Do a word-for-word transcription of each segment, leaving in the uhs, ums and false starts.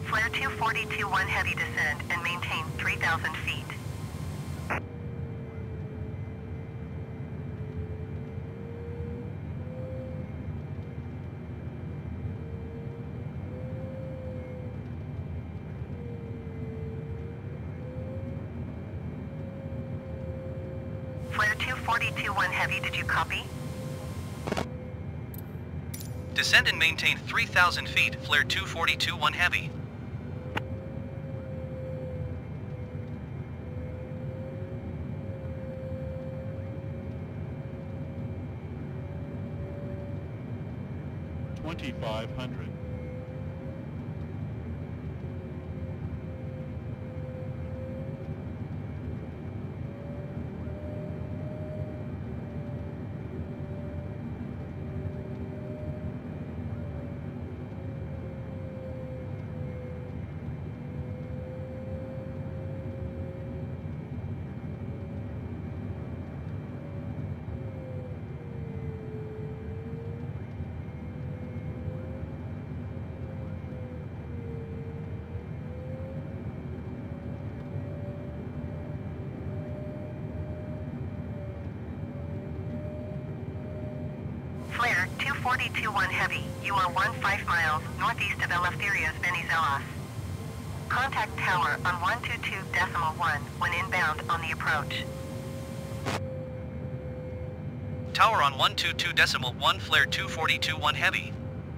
Flare two forty-two one heavy descend and maintain three thousand feet. Flare two forty-two one heavy, did you copy? Descend and maintain three thousand feet, flare two forty-two one heavy. twenty-five hundred. Flare two forty-two one heavy, you are one five miles northeast of Eleftherios Venizelos. Contact tower on one two two decimal one when inbound on the approach. Tower on one two two decimal one, flare two forty-two one heavy.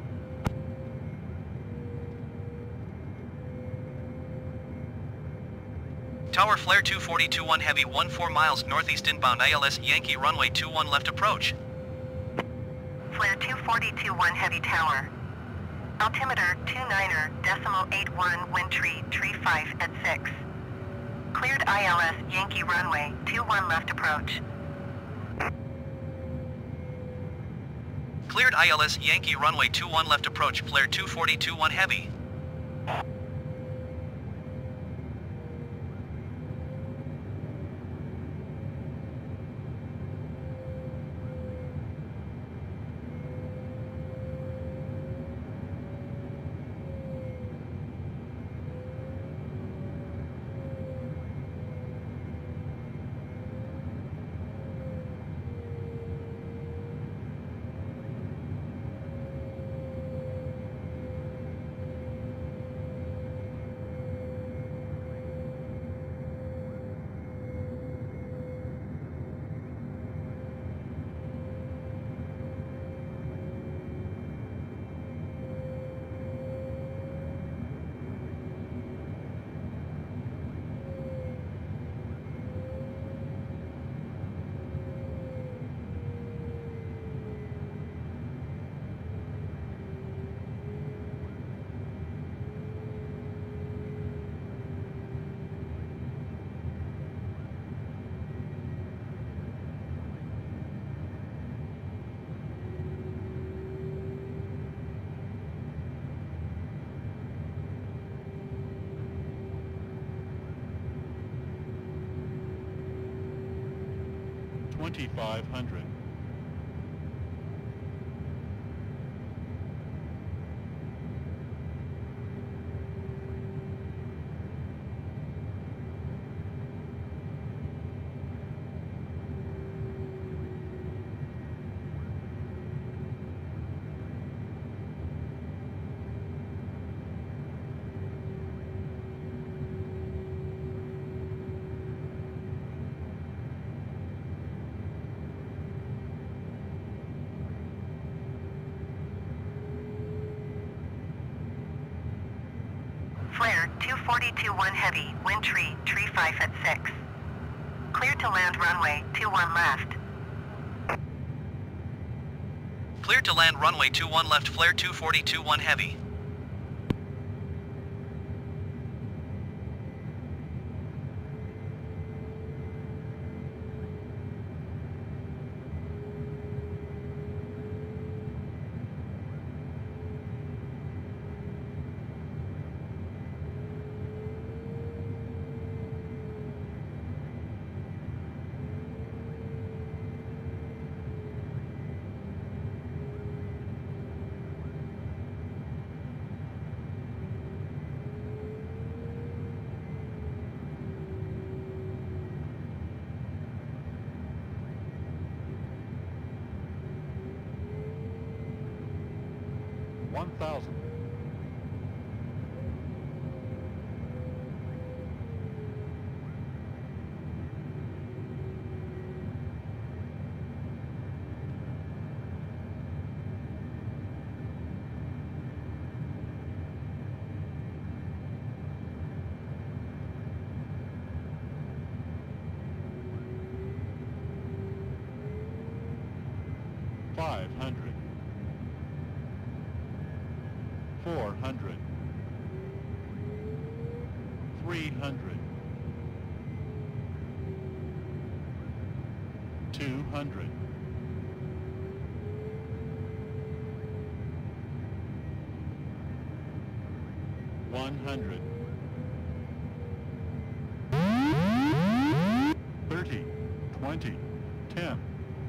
Tower flare two forty-two one heavy, one four miles northeast inbound I L S Yankee runway two one left approach. Flare two forty-two one heavy tower. Altimeter two niner decimal eight one wind tree tree five at six. Cleared I L S Yankee runway two one left approach. Cleared I L S Yankee runway two one left approach, flare two forty-two one heavy. twenty-five hundred. Flare two forty-two one heavy, wind tree, tree five at six. Clear to land runway two one left. Clear to land runway two one left, flare two forty-two one heavy. one thousand. Five hundred. Four hundred. Three hundred. Two hundred. One hundred. Thirty. Twenty. Ten.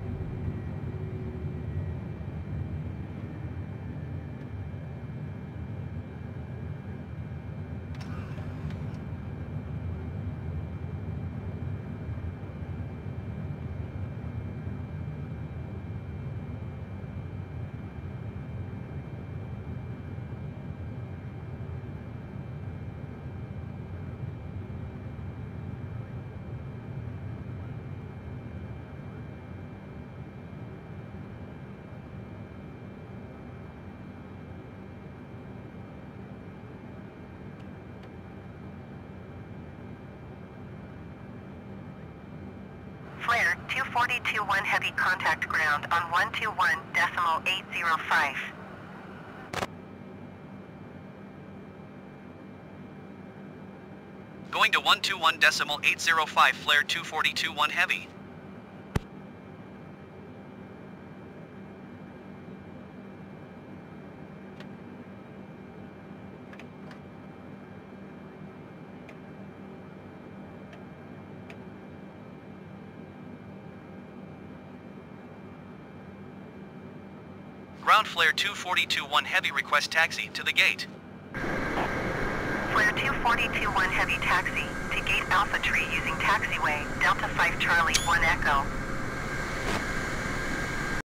Flare two forty-two one heavy contact ground on one two one decimal eight zero five. Going to one two one decimal eight zero five, flare two forty-two one heavy. Ground flare two forty-two one heavy, request taxi to the gate. Flare two forty-two one heavy taxi to gate Alpha Tree using taxiway Delta five Charlie one Echo.